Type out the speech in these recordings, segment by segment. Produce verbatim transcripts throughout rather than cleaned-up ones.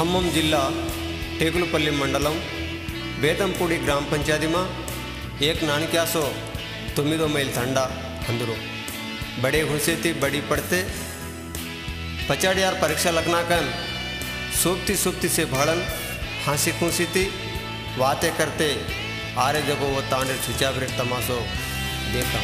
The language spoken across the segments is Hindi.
ఖమ్మం జిల్లా టేకులపల్లి మండలం బేతంపూడి గ్రామ పంచాయతీ में एक नानक्यासो तొమ్మిదో మైల్ తండా अंदरो बड़े घुसे थी बड़ी पड़ते पचाड़ी यार परीक्षा लगना कन सूपती सूपती से भड़न हाँसी खूसी थी बातें करते आरे जगो वो तांडे छुचा ब्रेक तमाशो देखा।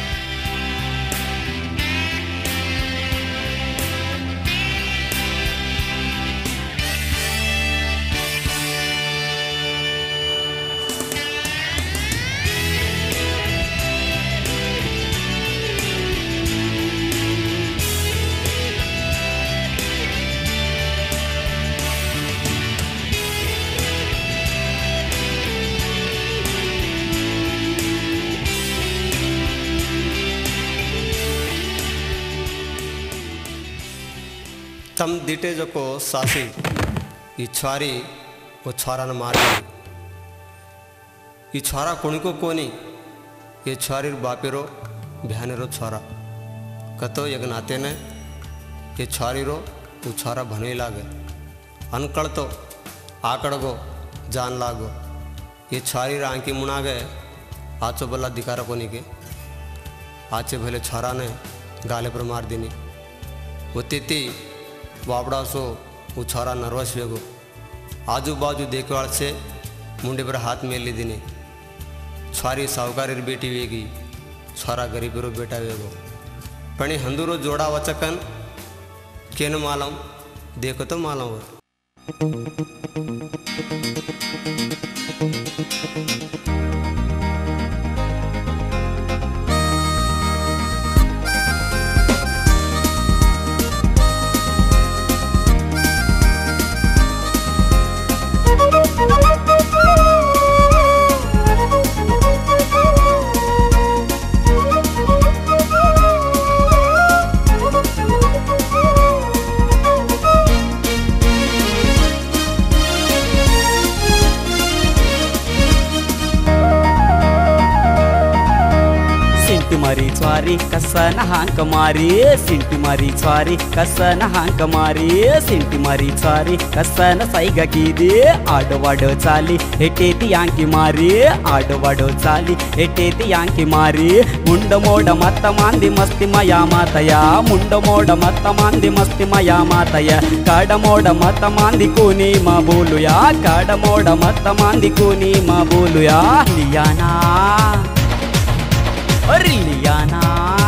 तम दिटे जो को सासी ये छुआरी वो छुआरा न मार गई ये छुआरा कोणी को कोनी ये छुआरी बापेरो भ्यानेरो छुआरा कतो यग नाते ने ये छुआरी रो वो छुआरा भनई लागे अनकड़ तो आकड़गो जान लागो ये छुआरी आंकी मुना गए आचो बल्ला दिकारा कोनी के आचे भले छुआरा ने गाले पर मार देनी वो तेती वापड़ा सो वो छौरा नर्वस वेगो आजू बाजू देखने वाले से मुंडे पर हाथ में ली दिने छुआरी साहूकार बेटी वेगी छौरा गरीब रो बेटा वेगो पणी हंदूरो जोड़ा वचकन केन मालूम देखो तो मालूम हो। मारी छुआरी कसन हांक मारी सिंटी मारी छुआरी कसन हांक मारी सिंटी मारी छुआरी कसन सैग कीदी आडवाडो चाली हेटेती आंकी मारी आडवाडो चाली हेटेती आंकी मारी मुंड मोड मत्त मांदी मस्ती मया मातया मुंड मोड मत्त मांदी मस्ती मया मातया काड मोड मत्त मांदी कोनी मा बोलुया काड मोड मत्त मांदी कोनी मा बोलुया लियाना लियाना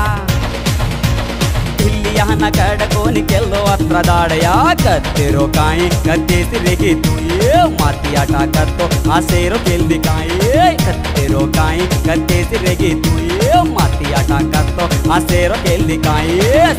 लियाना कड़कोनी केल्लो अत्र दाड़या कत्तिरो काई कत्तेसी रेगी तुये माती आटा कत्तो आसेरो केल्दी काई कत्तिरो काई कत्तेसी रेगी तुये माती आटा कत्तो आसेरो केल्दी काई।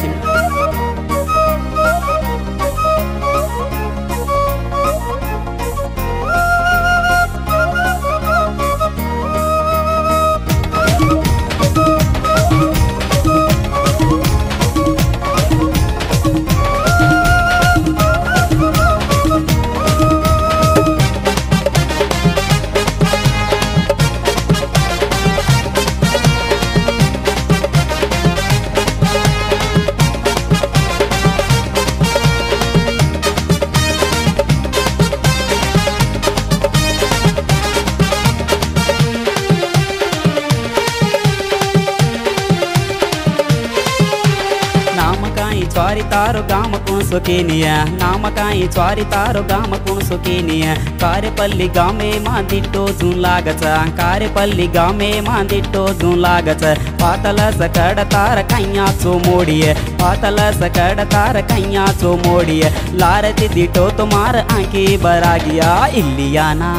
छुआरी तारो गाम कौन सो केनिया नाम काई छुआरी तारो गाम कौन सो केनिया कारेपल्ली गामे मां दिट्टो जून लागच कारेपल्ली गामे मां दिट्टो जून लागच पातल सकड़ तार कैया चो मोड़िए पातल सकड़ तार कैया चो मोड़िए लारती दिटो तुम्हार आंकी बरागिया इल्लियाना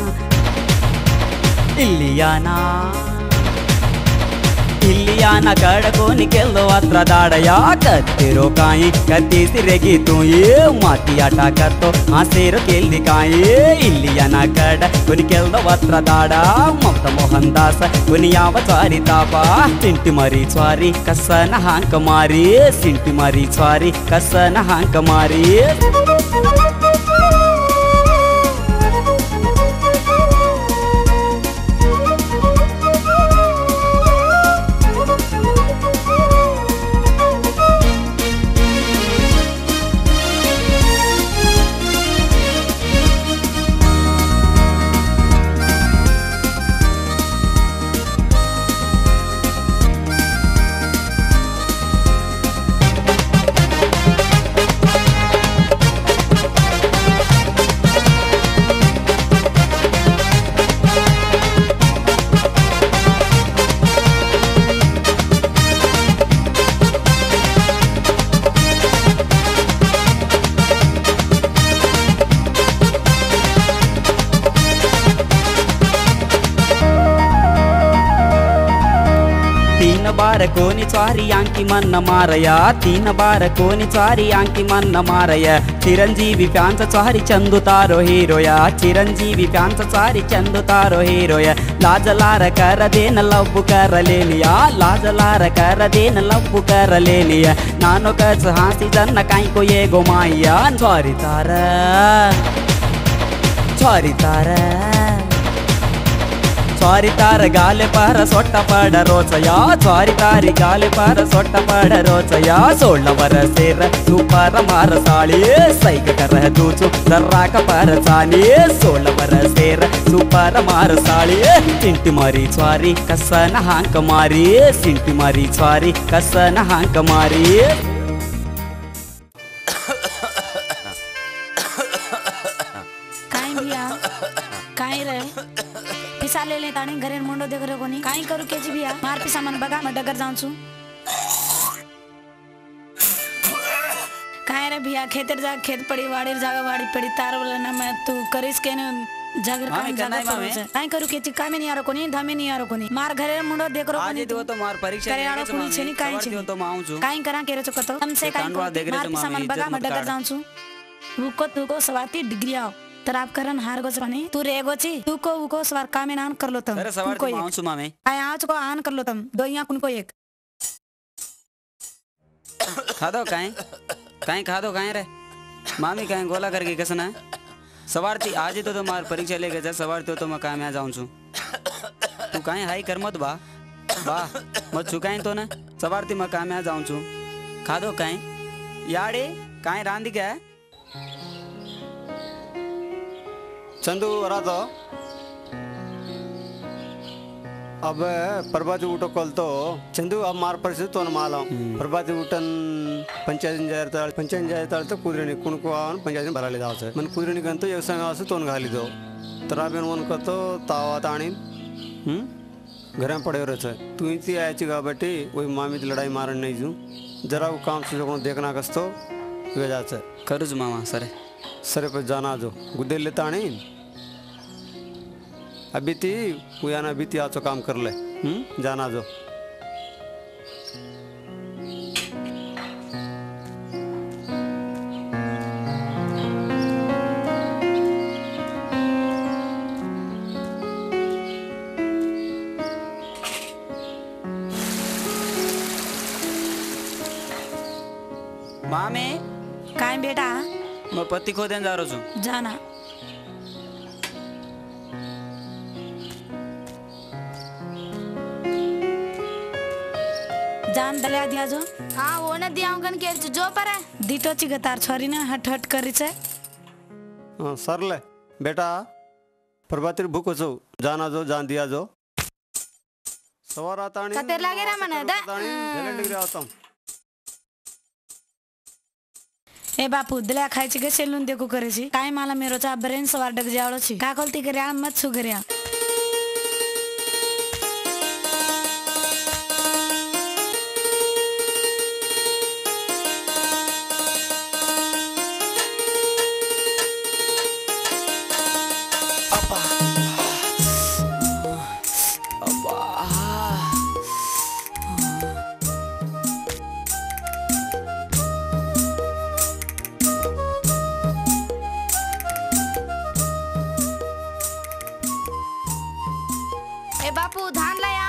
इल्लियाना इल्लियाना कड़कोनी केल्लो अत्र दाड़या कत्तिरो काई कत्तीसी रेगी तुये माती आटा कत्तो आसेरो केल्दी काई इल्लियाना कड़कोनी केल्लो अत्र दाड़ा ममता मोहन दास कुनियाव छुआरी तापा सिंटी मारी छुआरी कसन हांक मारी सिंटी मारी छुआरी कसन हांक मारी। तीन बार कोणी स्वारी आंकी मन मारया तीन बार कोणी स्वारी आंकी मन मारया चिरंजीवी फ्यांच स्वारी चंदू तारो हीरोया चिरंजीवी फ्यांच स्वारी चंदू तारो हीरोया लाजलार कर देन लव्व कर लेनिया लाजलार कर देन लव्व कर लेनिया नानो कच हासी जन्न काई को ये गोमाइया स्वारी तारा स्वारी तारा स्वारी तार गाले पर सोट्ट पड़ रोचया स्वारी तारी गाले पर सोट्ट पड़ रोचया सोलह वर्षेर सुपर मार साली सैक कर दूचु सर्राक पर साली सोलह वर्षेर सुपर मार साली सिंटी मारी स्वारी कसन हांक मारी सिंटी मारी स्वारी कसन हांक मारी काई भैया काई रे पिसा ले लेता नहीं घरे मुंडो देख रहे कोनी काई करू केजी भैया मार पिसा मन बगा मैं डगर जाऊं छु काई रे भैया खेतर जा खेत पड़ी वाड़ी जागा वाड़ी पड़ी तार वाला ना मैं तू करिस के ने जागर काई जागा पड़े काई करू केजी कामे नहीं आरो कोनी धामे नहीं आरो कोनी मार घरे मुंडो देख रहो कोनी आज तो मार परीक्षा करे आरो कोनी छेनी काई छे तो माऊ छु काई करा के रे चकतो हमसे काई मार पिसा मन बगा मैं डगर जाऊं छु रुको तू को सवाती डिग्री आओ तराप करन हार गोच पानी तू रे गोची तू को उको सवार कामे नान कर लो तम अरे सवार तो माउं छु मामे आय आज को आन कर लो तम दो यहाँ कुन को एक खा दो काई काई खा दो काई रे मामी काई गोला करके कसना सवारती आज तो तो मार परीक्षा लेके जा सवारती तो, तो मैं काम आ जाऊं छु तू काई हाई कर मत बा बा मत छुकाई तो ना सवारती मैं काम आ जाऊं छु खा दो काई याड़े काई रांदी क्या है चंदू रातो अब प्रभाती ऊट कलतो चंदू अब मार परिस्थिति तो माला प्रभाती ऊटन पंचायत जायता पंचायत जायता कुदरणी कुणको आवन पंचायत भराले जावचे मन कुदरणी गंतो एक संग आसे तोन घाली दो तराबेन मन करतो तावात आणि हम घर में पड़े रहते तू इतनी आयची काबट्टी वही मामी की लड़ाई मारन नहीं जू जरा वो काम से जो देखना कस्तो वे जाते करूज मामा सरे सरे पे जाना जो गुद्दे लेता नहीं अभी ती वो याना अभी ती आचो काम कर ले हम्म जाना जो मामे काय बेटा मैं पति खो देन जा रहा हूँ जाना जान दलिया दिया जो हाँ वो न दिया उनकन के जो पर है दीतो ची गतार छोरी ने हट हट करी छे हाँ सर ले बेटा प्रभाती भूख हो जाना जो जान दिया जो सवार आता नहीं कतेर लागे रा मने दा झेलन डिग्री आता हूँ ए बापू दलिया खाई ची के सेलून देखो करे छी काय माला मेरो चा ब्रेन सवार डग जावलो छी का खोलती करे मत छु करे ए बापू धान लाया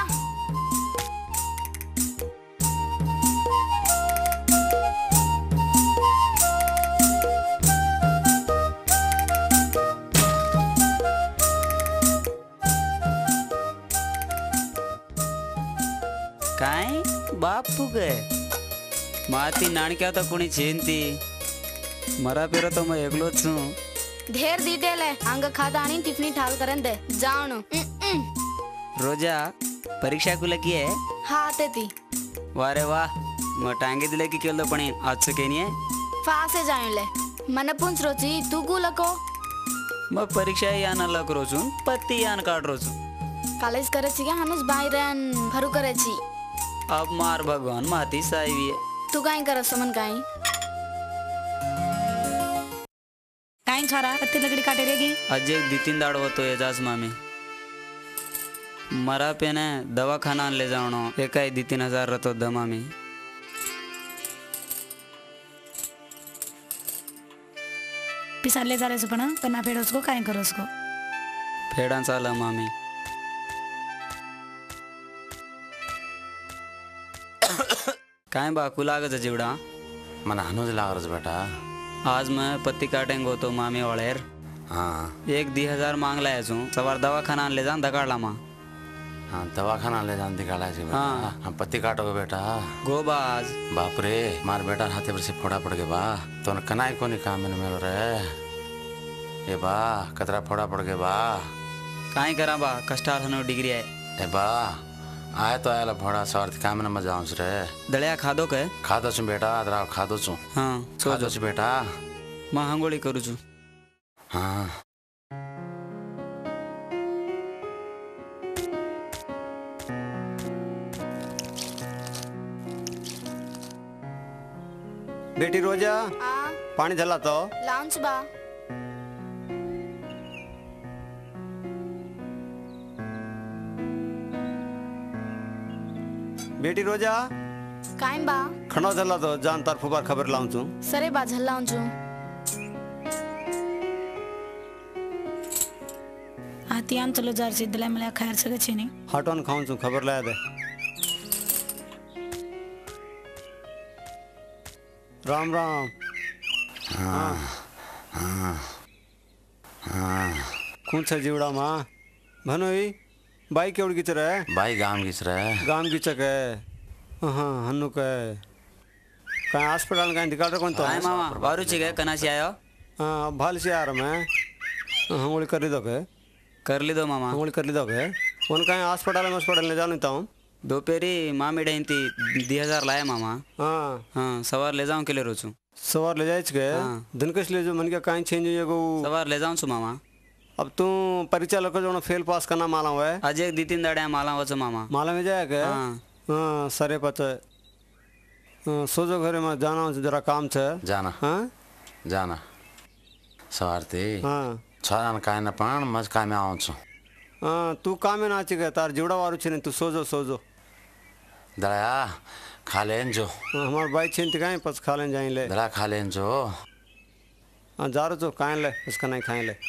काय बापू के माती नाणक्या तो कोणी छेनती मरा पेरो तो मैं एकलो छू ढेर डिटेल है अंग खाता आणि टिफनी ठाल करन दे जावणो रोजा परीक्षा को लगी है हाँ तेती वारे वाह मैं टांगे दिले की केलो पणी आज के नहीं है फासे जायले मन पुंच रोची तू को लको मैं परीक्षा यान लग रोचून पत्ती यान काट रोचू कॉलेज करे छी के हनुस बाहेरन फरु करे छी अब मार भगवान माती साईवी है तू काई करस समन काई काय छोरा कत्ती लकड़ी काटे रेगी अजय दी तीन दाड़ होतो एजाज मामे मरा पेने दवाखाना ले जावणो एकाय दी तीन हजार रतो दमा में पिसा ले जा रहे पण पण फेड उसको काय करो उसको फेड़ा चाला मामी काय बाकू लागत जीवड़ा मन हनुज लागरच बेटा आज मैं पत्ती काटेंगो तो मामी वालेर हाँ एक दी हजार मांग लाया छू सवार दवाखाना ले जान दगाड़ला माँ हाँ दवाखाना ले जान दिखाड़ा जी बेटा हाँ। हम पत्ती काटोगे बेटा गो बाज बाप रे मार बेटा हाथे पर से फोड़ा पड़ गए बा तो न कनाई को नहीं काम में मिल रहे ए बा कतरा फोड़ा पड़ गए बा काई करा बा कष्टाल हनो डिग्री है ए बा आए तो आया फोड़ा स्वार्थ काम में मजा आऊँ रे दलिया खादो के खादो छु बेटा अदरा खादो छु हाँ सो खादो छु बेटा माँ हंगोली करू छू हाँ बेटी रोजा आ पानी झला तो लाउंज बा बेटी रोजा कायम बा खणो झला तो जान तार फुबार खबर लाऊं छू सरे बा झल्लाऊं छु आती आम चलो जार से दिला मला खायर सके छे नहीं हटोन खाऊं छू खबर लाया दे राम राम हाँ हाँ हाँ कौन सा जीवड़ा माँ भनोई बाई केवड़ गिच रहे भाई गांव घिस रहे गाम गिचक है हाँ हन्नू के कहीं हॉस्पिटल कहीं दिखा रहे कौन तो काय मामा वारू ची गए कनासी आयो हाँ भाल से आ रहा मैं हंगोली कर ली दो के कर ली दो मामा हंगोली कर ली दो के उन कहीं हॉस्पिटल में हॉस्पिटल ले जाने हूँ दोपहरी मामी डहती दी हजार लाया मामा हाँ हाँ सवार ले जाऊं के लिए रोचू सवार ले जाए के हाँ। दिन कस ले जो मन के कहीं चेंज हुई को सवार ले जाऊं छु मामा अब तू परीक्षा लग जो फेल पास करना माला हुआ है आज एक दी तीन दाड़े माला वचो मामा माला में जाए के हाँ हाँ सरे पचे हाँ, सोचो घरे में जाना हो जरा काम छे जाना हाँ जाना सवारती हाँ छोरा काय न पण मज काय में आऊँ छु हाँ तू काम में नाची गए तार जीवड़ा वारू छे नहीं तू सोजो सोजो दया खा लेन जो हाँ, हमार बाई छे नहीं कहीं पस खा लें जाए ले दया खा लेन जो हाँ जा रहे तो काहे ले उसका नहीं खाए ले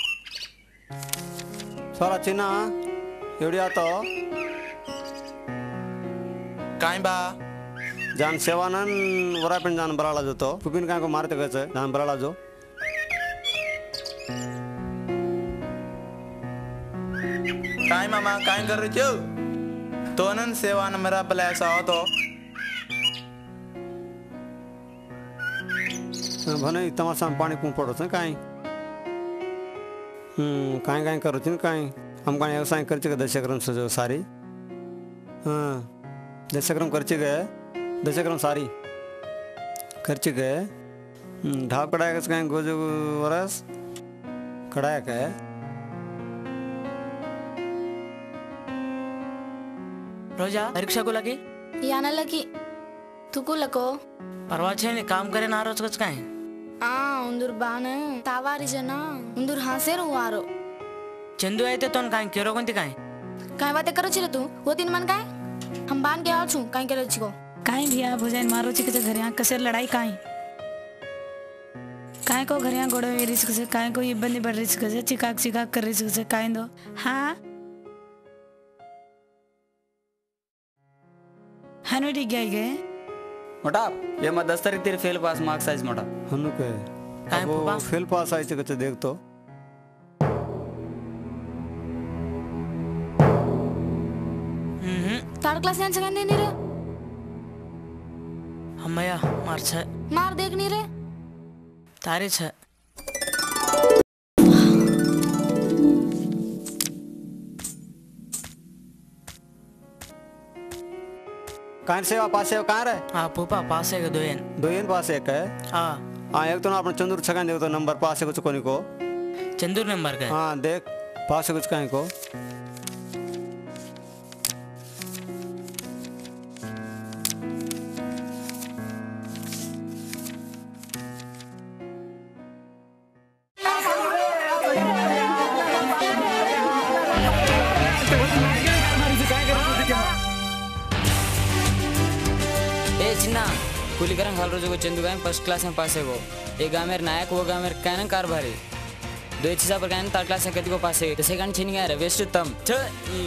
सारा चिन्ना एवढी आता काय बा जान सेवानंद वरा पण जान बराला जो तो पुपिन काय को मारते गए जान बराला जो काय मामा काय कर रहे हो तो नन सेवा न मेरा भला ऐसा हो तो भने तमाशा में पानी कूं पड़ो छे काई हम्म काई काई करो छे काई हम काई व्यवसाय करचे के दशक्रम सजो सारी हाँ दशक्रम करचे गए दशक्रम सारी करचे गए ढाप कड़ाया के काई गोजो वरस कड़ाया के रोजा परीक्षा को लगी याना लगी तू को लको परवा छे ने काम करे ना रोज कुछ काहे आ उंदुर बान तावारी जना उंदुर हासे रुवारो चंदू आयते तोन काहे केरो कोंती काहे काय बाते करो छिरे तू वो दिन मन काय हम बान के आल छु काय करे छिको काई भिया भुजाइन मारो ची के घरे कसे लड़ाई काई काय को घरे गोड़े में रिस्क से काय को इब्बंदी बढ़ रिस्क से चिकाक चिकाक कर रिस्क से काय दो हाँ हनु डिग गए मोटा ये मैं दस तारीख तेरे फेल पास मार्क्स आइज मोटा हनु के काय अब वो फूफा? फेल पास आई थे कच्चे देख तो हम्म तार क्लास यान छगन देनी रे हमया मार छे मार देखनी रे तारे छे कान सेवा पास है कहाँ रहे हाँ फूफा पास है दोयन दो इन पास एक है हाँ हाँ एक तो ना अपने चंदूर छकान देखो तो नंबर पास है कुछ कोनी को चंदूर नंबर का हाँ देख पास है कुछ कहीं को चिन्ना कुली करन हाल रोज को चंदू गाय फर्स्ट क्लास में पास है वो एक गाँव में नायक वो गाँव में कहना कारभारी दो एक चीज़ पर कहना थर्ड क्लास में कदी को पास है तो सेकंड छीन गया रे वेस्ट तम छ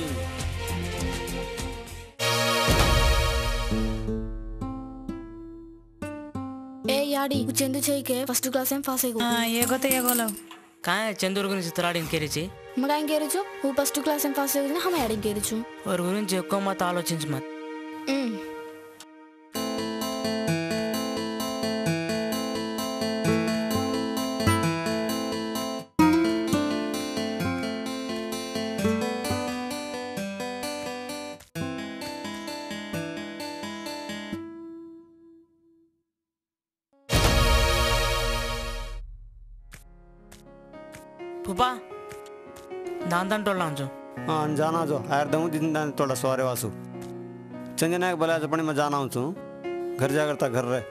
ए याडी चंदू छई के फर्स्ट क्लास में पास है गो हाँ ये गोते ये गोलो काय చందూరు గురించి తలాడింకేరిచి మగా ఇంకేరుచు నువ్వు ఫస్ట్ క్లాస్ में पास है ना हम యాడ్ ఇంకేరుచు వారి గురించి ఎక్కువ మాత ఆలోచించు మత్ पुपा दान दान टोल लांचो हाँ जाना जो हायर दूँ दिन दान थोड़ा सवारे वासु चंजना के बला अपने मैं जाना हूँ तू घर जा करता घर रहे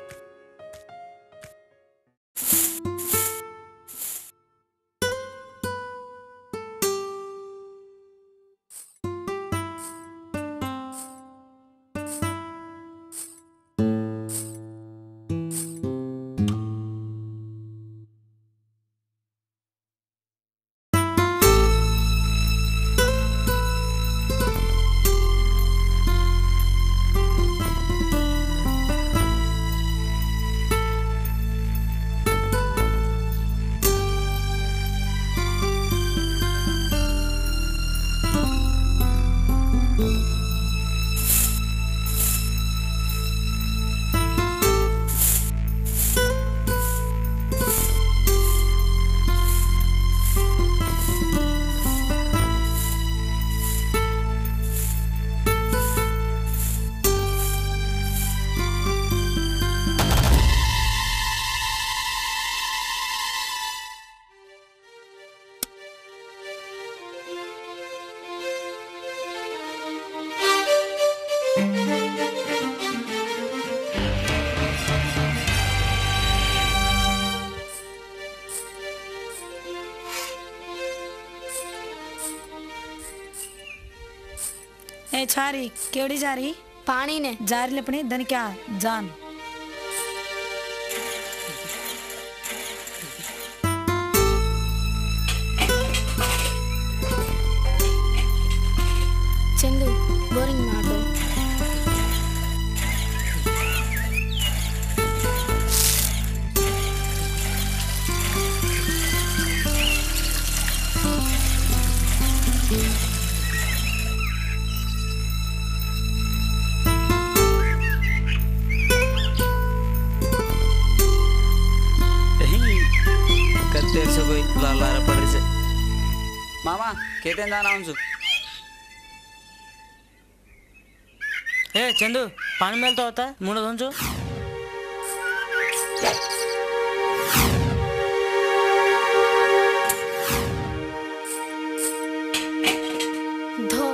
ए छारी केवड़ी जा रही पानी ने जा रही अपनी धन क्या जान चंदू बोरिंग मार दो मामा कहते जाना हूँ ए चंदू पानी मेलता होता है मुंड धोंचो धो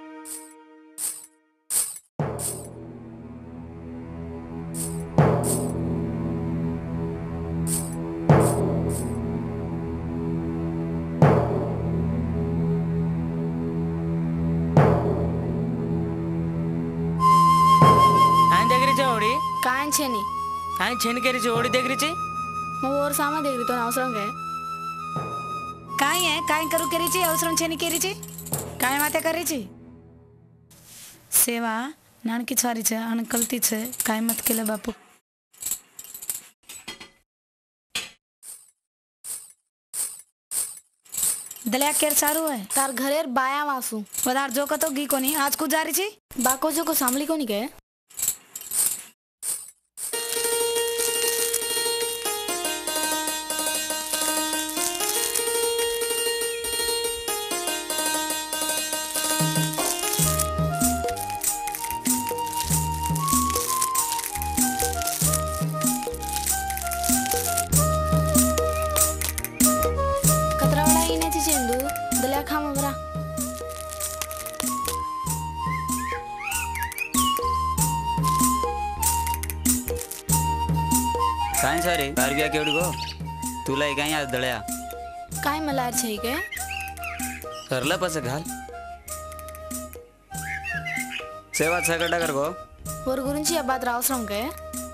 कायन छेनी ఆయన చెనికేరిచి ఓడి దగ్గరిచి मैं और सामा देख रही तो अवसरम है काय है काय करू केरीची अवसरम छेनी केरीची काय माते करीची सेवा नानकी छारी छे अन कलती छे काय मत केले बापू दलिया केर चारू है तार घरेर बाया वासु वदार जो कतो गी कोनी आज को जारी छी बाको जो को सांभली कोनी के काय सॉरी बारबिया केवढी गो तुला काय आज दळ्या काय मला छै के करला पस घाल सेवा छगडा कर गो ఊరి గురించి అబ్బాయి అవసరం కే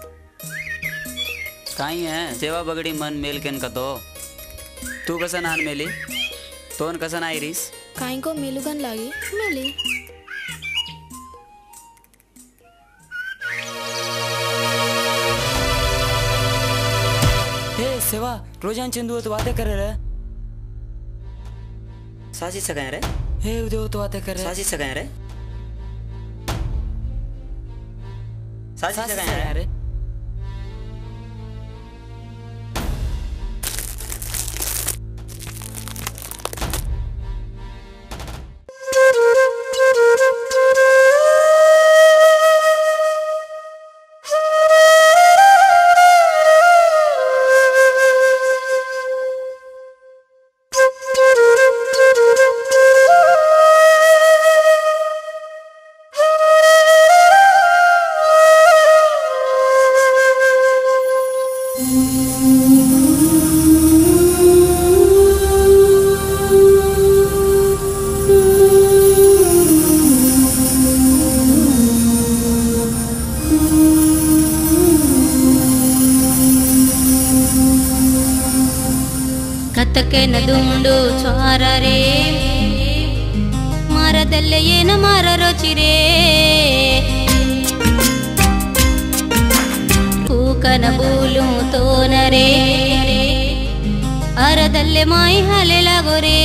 काही है सेवा बगड़ी मन मेल केन का तो तू कसा नान मेली तोन कसा नाही रीस काही को मेलुगन लागी मेली हे सेवा रोजान चंदू तो बातें करे रे सासी सगाय रे हे उदय तो बातें करे सासी सगाय रे सासी सगाय रे ಕತ್ತಕೆನ ದುಂಡು ಚ್ವಾರರೆ ಮರದಲ್ಲೇ ಏನು ಮರರೋ ಚಿರೇ ಕೂಕನ ಬೂಲು ತೋನರೆ ಅರದಲ್ಲೇ ಮಾಯಿ ಹಲೆಲಾಗೋರೆ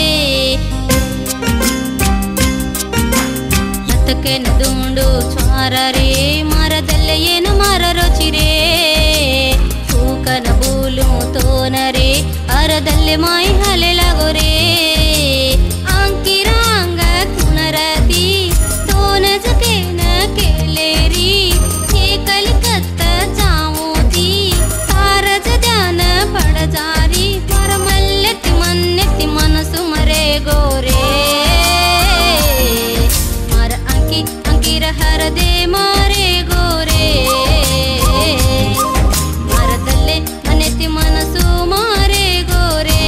ಕತ್ತಕೆನ ದುಂಡು ಚ್ವಾರರೆ ಮರದಲ್ಲೇ ಏನು ಮರರೋ ಚಿರೇ ಕೂಕನ ಬೂಲು ತೋನರೆ ಅರದಲ್ಲೇ ಮಾಯಿ ಹಲೆಲಾಗೋರೆ ಅಂಕಿರಾಂಗ ಕುಣರತಿ ತೋನ ಜಕೇನ ಕೇಲೇರಿ ಏಕಲಿ ಕತ್ತ ಜಾಮೋತಿ ಸಾರಜ ಧ್ಯಾನ ಪಡಜಾರಿ ಮರಮಲ್ಲೆತ್ತಿ ಮನ್ನೆತ್ತಿ ಮನಸ್ಸು ಮರೆ ಗೋರೆ ಮರ ಅಂಕಿ ಅಂಕಿರ ಹರದೆ ಮಾರೆ ಗೋರೆ ಮರದಲ್ಲೇ ಮನೆತ್ತಿ ಮನಸ್ಸು ಮಾರೆ ಗೋರೆ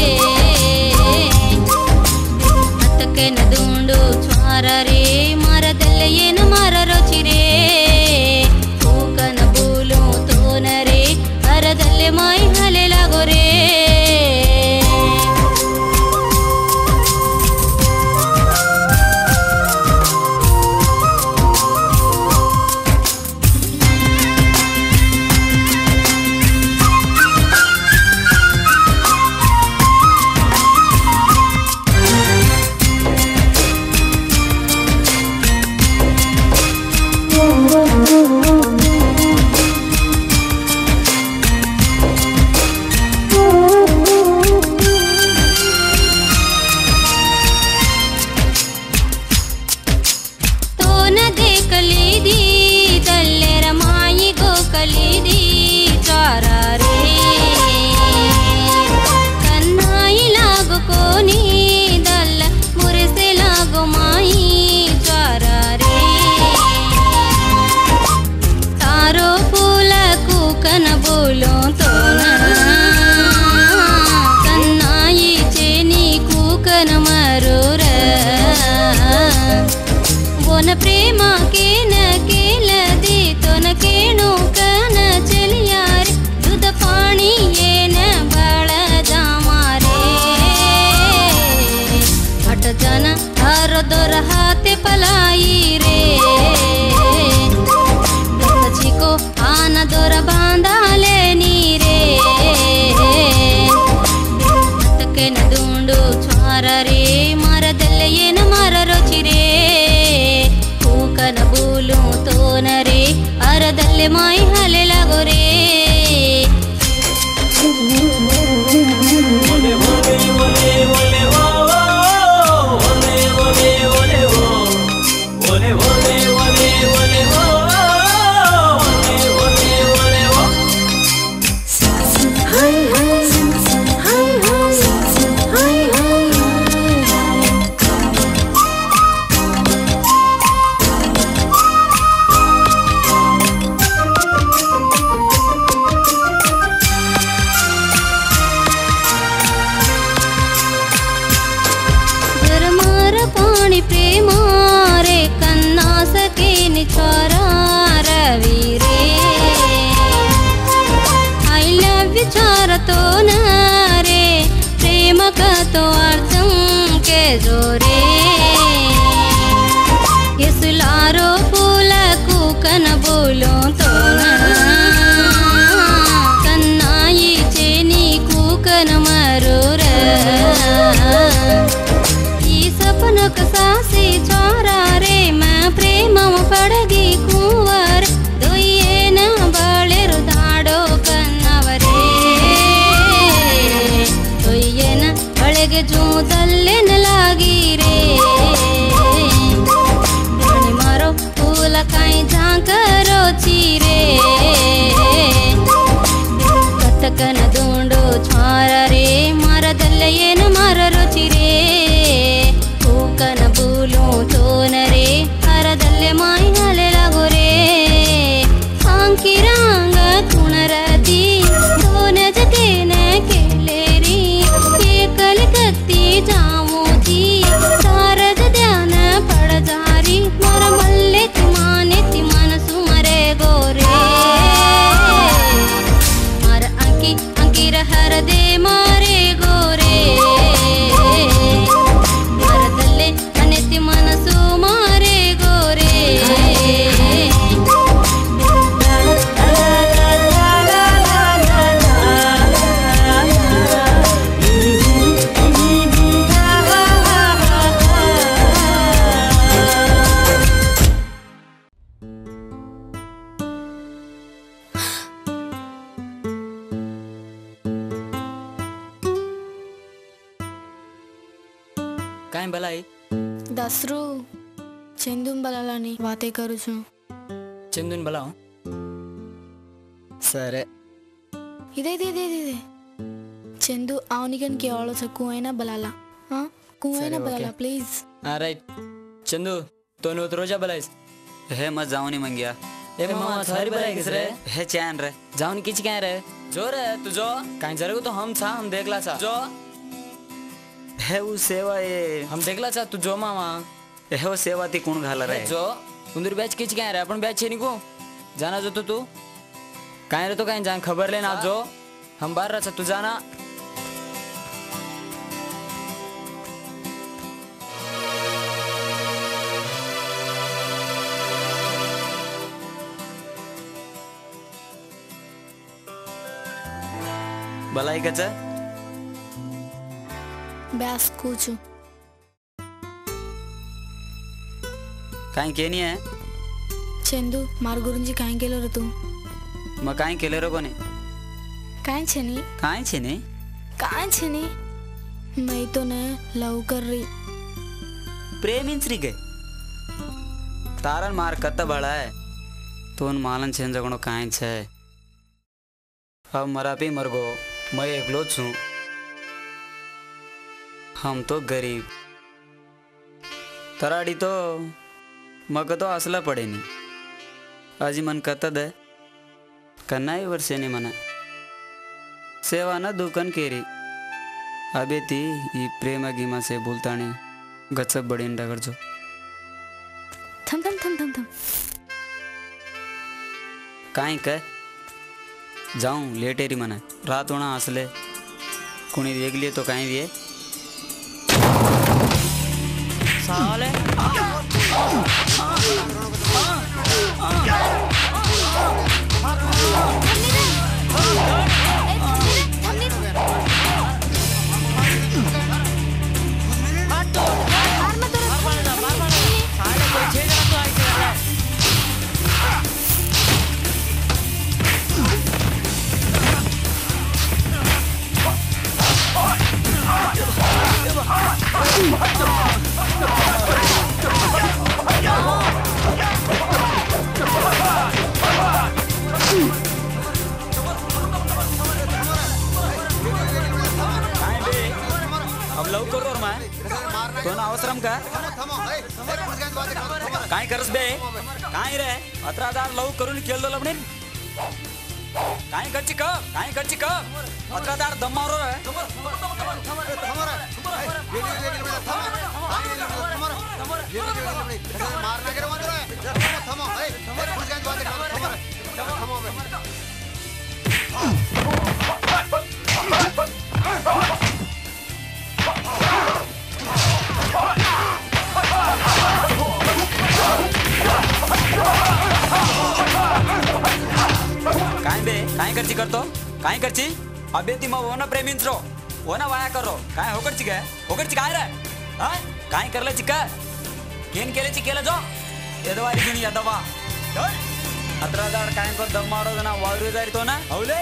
ಹತ್ತಕ್ಕೆನ ದುಂಡು ಚ್ವಾರರೆ ಮರದಲ್ಲೇ ಏನು ಮರರೋ ಚಿರೇ ಕೂಕನ ಬೂಲು ತೋನರೆ ಅರದಲ್ಲೇ ಮಾಯಿ ಹಲೆಲಾಗೋರೆ ತೋನ ದೇಕಲಿದಿ ದಲ್ಲೆರ ಮಾಯಿ ಗೋಕಲಿದಿ ಚಾರರೆ ಕನ್ನಾಯಿ ಲಾಗು ಕೋನಿ ದಲ್ಲ ಮುರಿಸೆ ಲಾಗು ಮಾಯಿ ಚಾರರೆ ತಾರೋ ಫೂಲ ಕೂಕನ ಬೋಲೋ ತೋನ ಕನ್ನಾಯಿ ಚೇನಿ ಕೂಕನ ಮರೋರ वन प्रेम के न केल दी तो न केणु कन चलियारे दूध पानी ये न बळ जामारे हट जन हर दोर हाथे पलाई रे दची को आन दोर बांधाले नीरे हतके न दुंडु ಚ್ವಾರರೆ ಮರದಲ್ಲೇ ಏನು ಮರರೋ ಚಿರೇ ಕೂಕನ ಬೂಲು ತೋನರೆ ಅರದಲ್ಲೇ ಮಾಯಿ ಹಲೆಲಾಗೋರೆ तो अर्थम के जोरे यसुलारो पूला कुकन बोलो तो कन्नाई चेनी कुकन मरोर ई सपन कसासी चोरा रे मैं प्रेम पड़गी कुंवर दोये न बड़ेर दाड़ो कन्नवरे दोये न बड़गे जू तल्ले न लागी रे धोनी मारो फूल काई झांकरो चीरे कतकन दूंडो छारा रे मारा दल्ले न मारा रोची रे कूकन बूलू तो नरे हर दल्ले माई हले लगो रे सांकिरांग कुणरदी तो न जते न केलेरी एकल कत्ती जामोजी सारद ध्यान पड़ जारी मर मल्ले तिमाने तिमान सुमरे गोरे मर अंकी अंकीर हर दे मारे गोरे मर दल्ले अनेति मनसु मारे गोरे કાંઈ ભલાઈ દસરું ચેન્દુન બલાલાની વાતે કરું છું. ચંદુન બલાવ સરે ఇదే ఇదే ఇదే ఇదే చందు అవనికన్ కి ఆలో కువైనా బలాలా हाँ कुवैना बलाला प्लीज. हाँ राइट चंदू तो नो रोजा बलाइस हे मत जाऊँ नहीं मंगिया ए मामा थारी बलाई किस रे हे चैन रे जाऊन किच क्या रे जो रे तू जो काई जरे को तो हम था हम देखला सा जो हे वो सेवा ये हम देखला सा तू जो मामा हे वो सेवा ती कौन घाला रे जो उंदर बैच किच क्या रे अपन बैच छे निको जाना जो तो तू काई रे तो काई जान खबर लेना जो हम बाहर रहा तू जाना बलाई कचा ब्यास కూచు काई के नहीं है చందు मार गुरुजी काई केलो रे तू मैं काई केले रो कोने काई छनी काई छे ने काई छनी मैं तो ने लव कर रही प्रेम इंसरी गए तारन मार कत्ता बड़ा है तो उन मालन छेन जगणो काई छे अब मरा पे मर गो मैं एकलो छू हम तो गरीब तराड़ी तो मग तो असला पड़े नहीं अजी मन कतद है कन्ना ही वर्षे ने मना सेवा न दुकान केरी अबे ती ये प्रेम गीमा से बोलता नहीं गच्चब बड़ी डगर जो थम थम थम थम थम काई कह जाऊं लेटेरी मना रात होना असले कुणी देख लिए तो काई दिए साले अब लव करो और मैं तो ना अवसरम का काय करस बे काय रे अत्रादार लव करून केल दो लबणे काय करची का काय करची का अत्रादार दम मारो रे मारना के मत रे थमो ए कुछ गन बात कर थमो थमो काय करची करतो काय करची अबे ती मग ओना प्रेमींचो ओना वाया करो काय होकडची काय होकडची काय रे हा काय करलं चिका केन केल्याची केलं जो यदवारी घेऊन यदवा अतरा दाड काय को दम मारो ना वावरी जारी तो ना हवले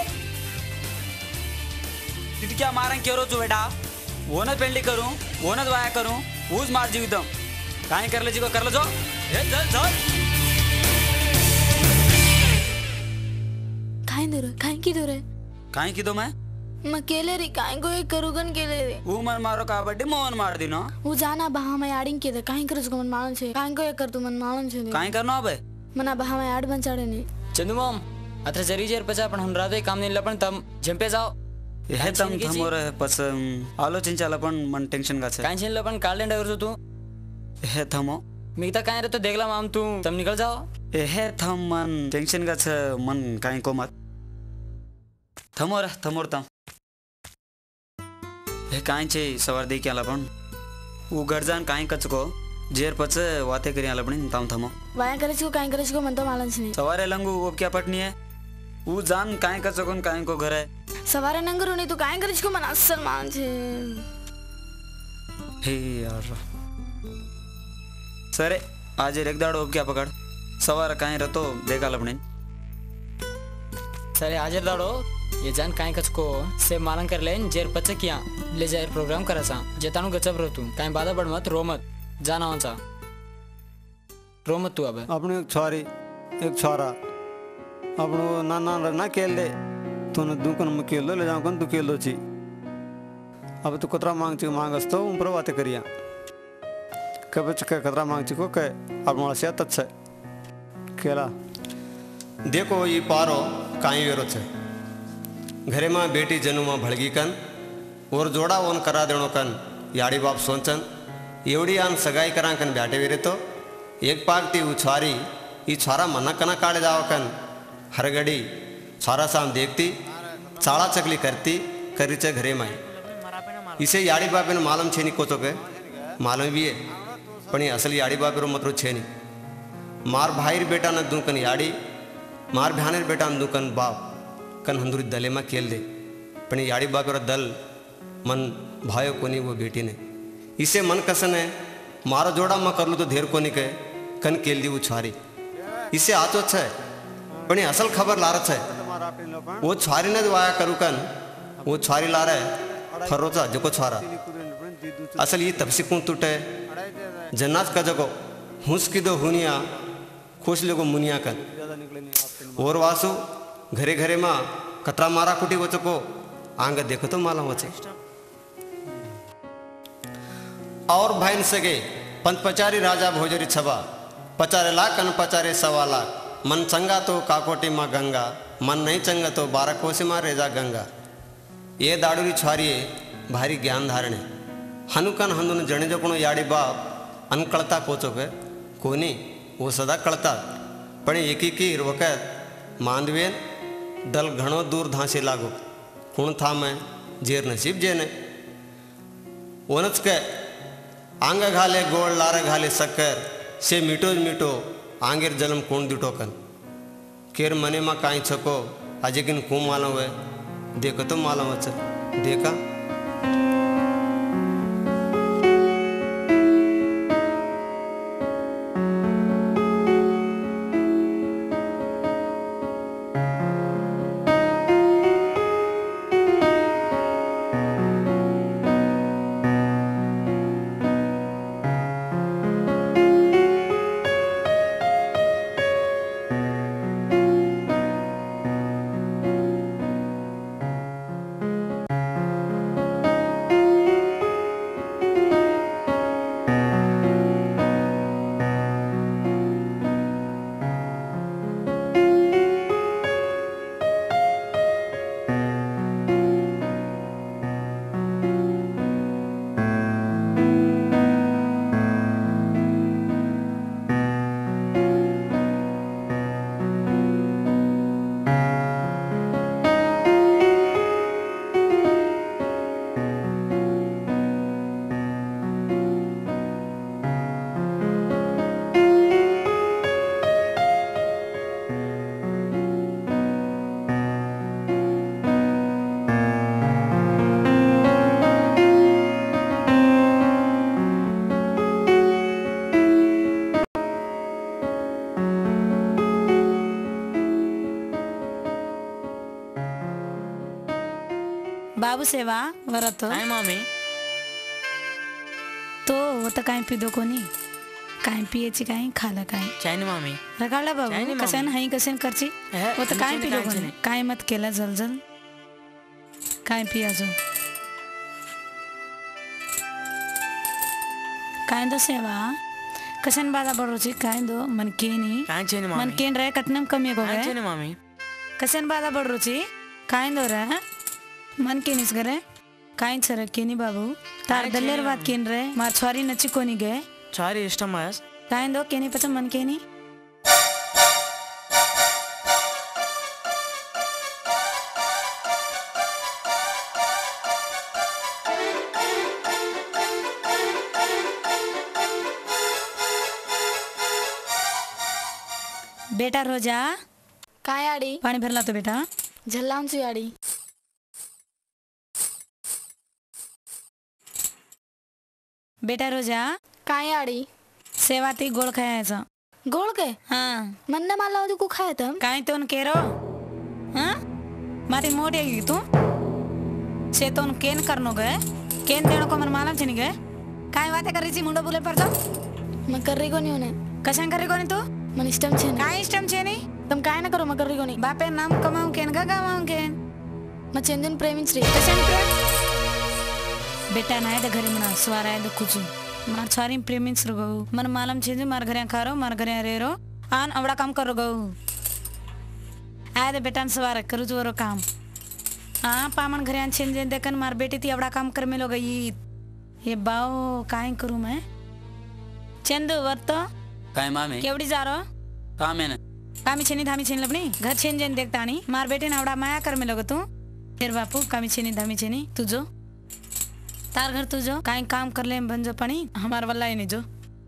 तिटक्या मारन केरो चु बेटा ओनच पेंडी करू ओनच वाया करू ऊज मार जीवितम काय करलं चिको करलं जो हे चल चल काय दूर काय की दूर काय की दो मैं मैं केले रे काय को एक करूगन केले रे ऊ मन मारो काबड्डी मोहन मार दिनो ऊ जाना बहा मैं आडिंग के दे काय करस को मन मालन छे काय को एक कर तू मन मालन छे काय करनो अबे मना बहा मैं आड बन चाडे ने चंदू मॉम अत्र जरी जेर पचा पण हम रादे काम नहीं लपन तम जंपे जाओ हे तम थमोर पस आलोचन चाला पण मन टेंशन गाছে काय छेन लपन काल डर तू हे थमो मिगता काय रे तो देखला माम तू तम निकल जाओ हे थम मन टेंशन गाছে मन काय को मत थमोर थमोर तम हे काय छे सवार दे केला पण ऊ घर जान काय कचको जेर पच वाते करी आला पण तम थमो वाया करस को काय करस को मन तो मालन छे सवारे लंगू अब क्या पटनी है ऊ जान काय कचको काय को घर है सवारे नंगरू नहीं तू काय करस को मन असल मान छे हे यार सरे आज एक दाड़ो अब क्या पकड़ सवार काय रतो देखा लपने सरे हाजिर दाड़ो ये जान काय कच को से मालन कर लेन जेर पचे किया ले जाए प्रोग्राम करासा जेतानु गचब रहतू काय बाधा बड़ मत रो मत जाना होचा रो मत तू अब अपने एक छोरी एक छोरा अपनो नाना ना खेल दे तूने दुकन में खेल दो ले जाओ कन तू खेल दो ची अब तू कतरा मांग ची मांग अस्तो ऊपर बातें करिया कब चक्कर कतरा मांग ची को कह अब मोला से तत्से खेला देखो ये पारो काई वेरो छे घरे में बेटी जनु में भड़गी कन और जोड़ा ओन करा देनो कन याड़ी बाप सोचन एवढी आन सगाई करा कन बैठे वेरे तो एक पागती उछारी ये छारा मना कना काढ़े जाओ कन हर घड़ी छारा साम देखती चाड़ा चकली करती करीचे घरे माई इसे याड़ी बापे ने मालम छेनी को तो के मालम भी है पण असल याड़ी बापे रो मतरो छेनी मार भाईर बेटा न दुकन याड़ी मार भ्यानेर बेटा न दुकन बाप कन हंदुरी दले में खेल दे पण याड़ी बापे रो दल मन भायो कोनी वो बेटी ने इसे मन कसन है मारो जोड़ा में कर लू तो धेर कोनी के कन केल दी उछारी इसे आतो छे पण असल खबर लारत है वो छारी ने वाया करू कन वो छारी ला रहे फरोचा जको छारा असल ये तपसी कौन टूटे जन्नात का जगो हुस की दो हुनिया खुश लोगो मुनिया कन और वासु घरे घरे माँ कतरा मारा कुटी वो चको आंग देखो तो मालूम हो और भाई सगे पंच पचारी राजा भोजरी छबा पचारे लाख कन पचारे सवा लाख मन चंगा तो काकोटी माँ गंगा मन नहीं चंगा तो बारह कोसी माँ रेजा गंगा ये दाड़ूरी छारिये भारी ज्ञान धारणे हनुकन हंदुन जने जो कोनो याड़ी बाप अनकड़ता कोचो के कोनी वो सदा कड़ता पण एकी की वक़्त मांदवेन दल घणो दूर धांसे लागो कुण था मैं जेर नसीब जेने ओनच के आंग घाले गोड़ लारे घाले शक्कर से मीठो मीठो आंगेर जलम कोण दिटो कन केर मने मा काई छको अजे किन कु मालूम है देखो तो मालूम है देखा बाबू सेवा वरत काय मामी तो होतं काय पिदो कोणी काय पियची काय खाला काय चायनी मामी रगाळला चायनी बाबू मामी. कसन हाई कसन करची हे, होतं काय चायनी, पिदो काय कोणी चायनी. काय मत केला जलजल काय पियाजो काय दो सेवा कसन बाधा बडोची काय दो मनकेनी काय चायनी मामी मनकेन रे कटनम कमी काय गोगे चायनी मामी कसन बाधा बडोची काय दो रे मनकेनीस गरे काय सर केनी बाबू तार काय दल्लेर चायनी बात केन रे मार छोरी नची कोणी गे చారీ ఇష్టం మాస్ काय दो केनी पच मनकेनी बेटा रोजा काय आडी पाणी भरला तो बेटा झल्लांची आडी बेटा रोजा काय आडी सेवा ती गोळ खायचं गोळ के हा मन्ना माला होती को खाया तम काय तो केरो हा मारी मोटी है तू से तो केन करनो गए केन देनो को मन मालूम छनी गए काय बातें कर रही थी मुंडो बुले पर तो मैं कर रही को नहीं होने कशान कर रही कोनी तू मन इष्टम छे काय इष्टम छेनी तुम काय ना करो मैं कर रही को नहीं बापे नाम कमाऊं केन का कमाऊं केन मैं चंदन प्रेमी श्री कशान प्रेम बेटा ना है घरे मना स्वार है कुछ मार सारी प्रेमी गो मन मालूम छे मार घरे खारो मार घरे रेरो आन अवड़ा काम करो गो आए बेटा सवार करू जोरो काम हाँ पामन घरे आन छेन देखन मार बेटी थी अवड़ा काम कर मिलो गई ये बाओ काय करूं मैं चंदू वर्तो काय मामी केवड़ी जा रो काम है ना कामी छेनी धामी छेनी लपनी घर छेन जेन देखता नी मार बेटे ने अवड़ा माया कर मिलोगे तू फिर बापू कामी छेनी धामी छेनी तू जो तार घर तू जो काई काम कर ले बन जो पनी हमार वल्ला ही नहीं जो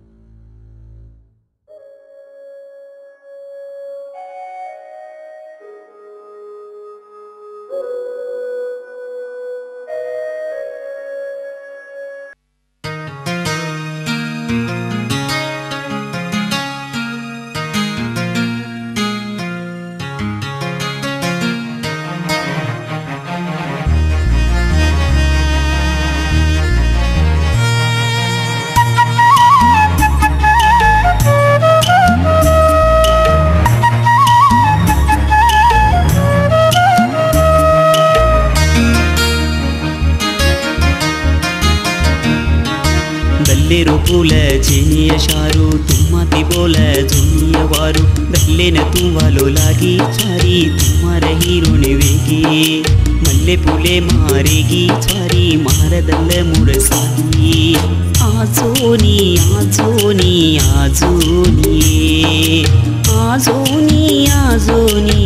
रूपुल चिनिय शारू तुम्हाती बोल जुनिय वारू दल्ले न तू वालो लागी छारी तुम्हारे हीरोने वेगी मल्ले पुले मारेगी छारी मार दल मुड़सानी आजोनी आजोनी आजोनी आजोनी आजोनी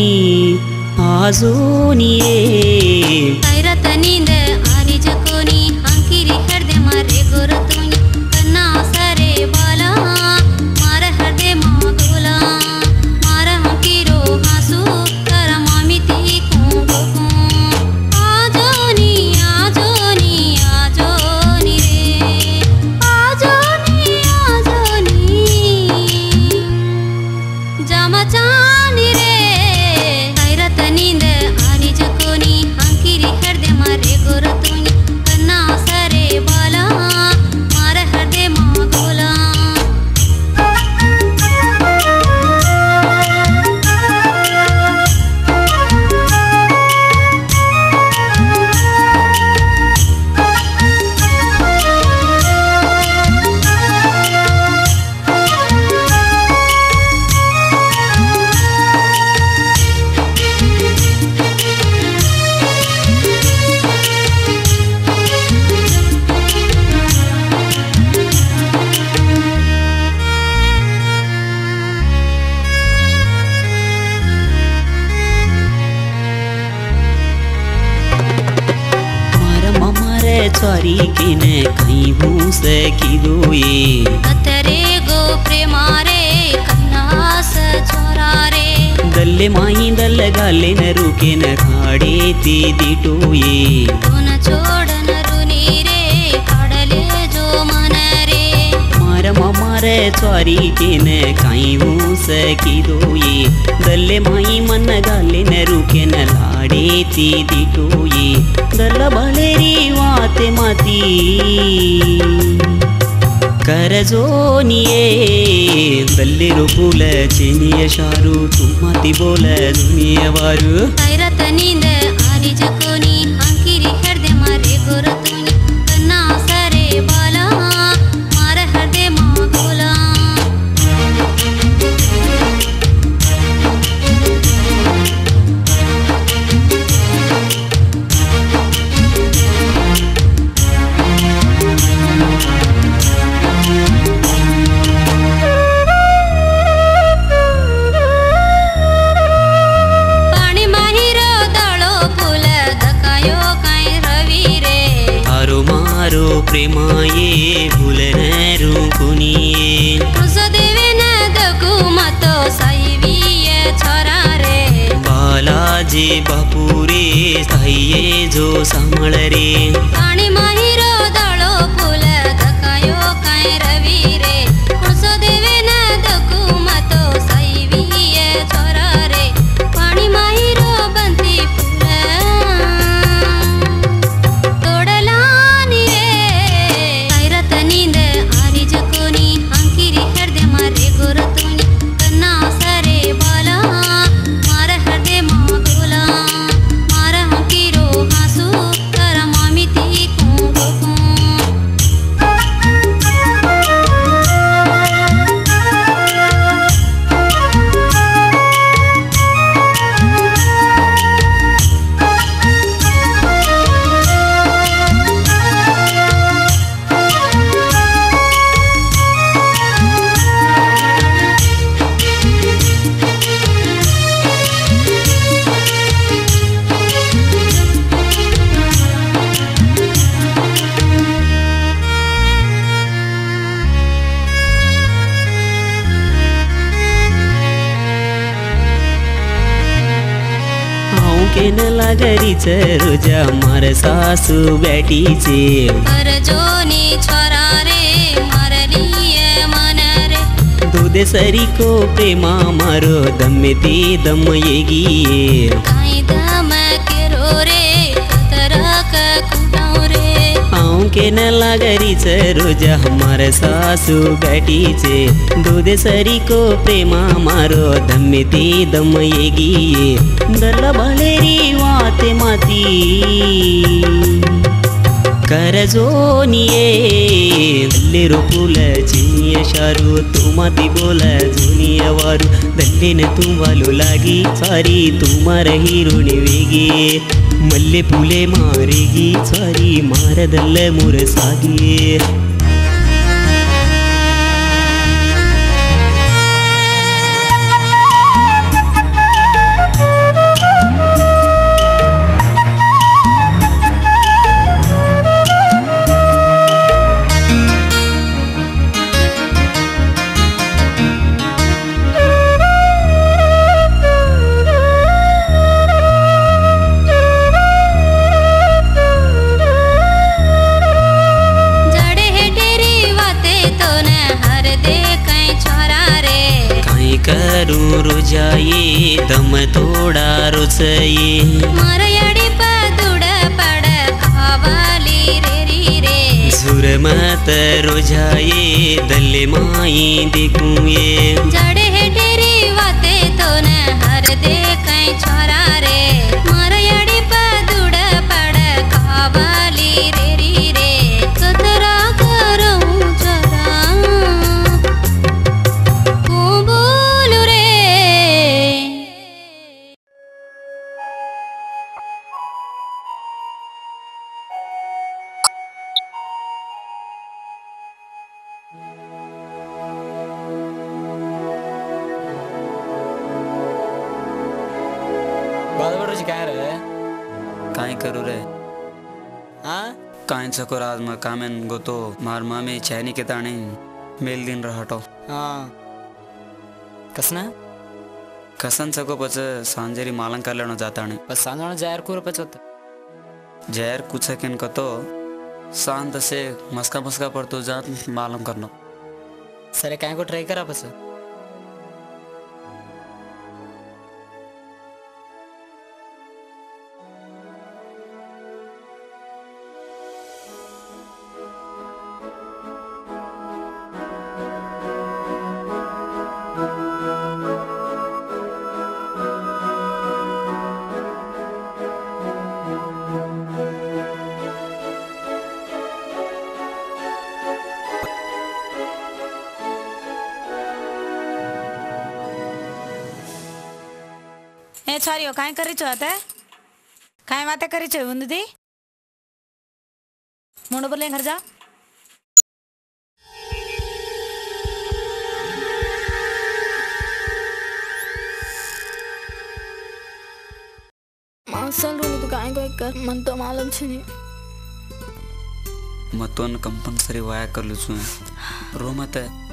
आजोनी तैरत नींद आरी जकोनी अंकिरी हृदय मारे गोरतोनी कन्ना सरे बाला मार हृदय मागोला मार हंकीरो हासू कर मामी ती को को आजोनी आजोनी आजोनी रे आजोनी आजोनी जामचानी रे तैरत नींद आरी जकोनी अंकिरी हृदय मारे गोरतोनी कन्ना सरे बाला मार हृदय मागोला छारी के ने कहीं भूस की दोए कतरे गो प्रेमारे कन्नास छोरा रे दल्ले माही दल गाले न रुके न खाड़े ती दिटोए दोन छोड़ न रुनी रे काडले जो मन रे मार मामा मारे च्वारी केने काई ऊस की दो ये दल्ले माई मन गाले न रुके न लाडे ती दिटो ये दल भलेरी वाते माती करजोनिये दल्ले रोपुल चेनिय शारू तुमाती बोल दुनिया वारू खैरत नींद आरी जकोनी अंकिरी हृदय मारे गोरतुनी कन्ना सरे बाला मार हृदय मा गोला प्रेमाये भूलनेरू कुनिये देवे न दकु मतो साईविये छोरा रे बालाजी बापुरे साईये जो सांभळ रे पाणी माहिरो दाळो फुल दकायो काय रवी रे कुसो देवे न दकु मतो साईविये छोरा रे पाणी माहिरो बंती फुल केन लागरी रोजा मार सासू बेटी चे करजोनी छोरा रे मरलिये मन रे दूध सरी को प्रेमा मारो दमे ते दम येगी काई दम केरो रे तरक कुटाऊ रे आऊं केन लागरी रोजा हमार सासू बेटी चे दूध सरी को प्रेमा मारो दमे ते दम येगी दल भलेरी वाते माती करजोनिये दल्ले रोपुल चिनिय शारू तुमाती बोल जुनिया वारू दल्ले न तुम्हालो लागी सारी तुम्हार हिरोणी वेगे मल्ले पुले मारेगी सारी मार दल्ले मुर सागे रोजाये दम तोड़ा रोसये मरयाडी पदुड पड कावाली रे री रे सुर मत रोजाये दल्ले माई देखूए जड़े हेटेरी वाते तो न हर दे कई छोरा रे मरयाडी पदुड पड कावाली रे री रे कतरा करऊं जरा को बोलू रे बादबरोजी काय रे काय करू रे हाँ काय सको राज में कामेन गोतो मार मामे चैनी के ताने मेल दिन रहटो हाँ कसना कसन सको पच सांजेरी मालंग कर लेनो जाता ने बस सांजोण जायर कुर पचत जहर कुछ सेकंड कतो शांत से मस्का मस्का पर तो जात मालूम करनो सरे काय को ट्राय करा बस ए छारियो काय करीचो आता काय बातें करीचो उंदी मुंड बोले घर जा मासल रोनी तू काय काय कर मन तो मालूम छे नहीं मतोन कंपल्सरी वाया कर लू छू रो मत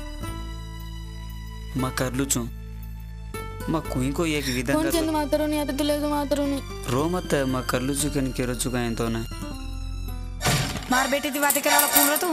मैं कर लू छू मैं कोई को एक विधान कौन चंद मातरो नहीं आते तुले तो मातरो नहीं रो मत मैं कर लू छू कन के रो चुका है तो ना मार बेटी ती बातें करे वाला कौन रहा तू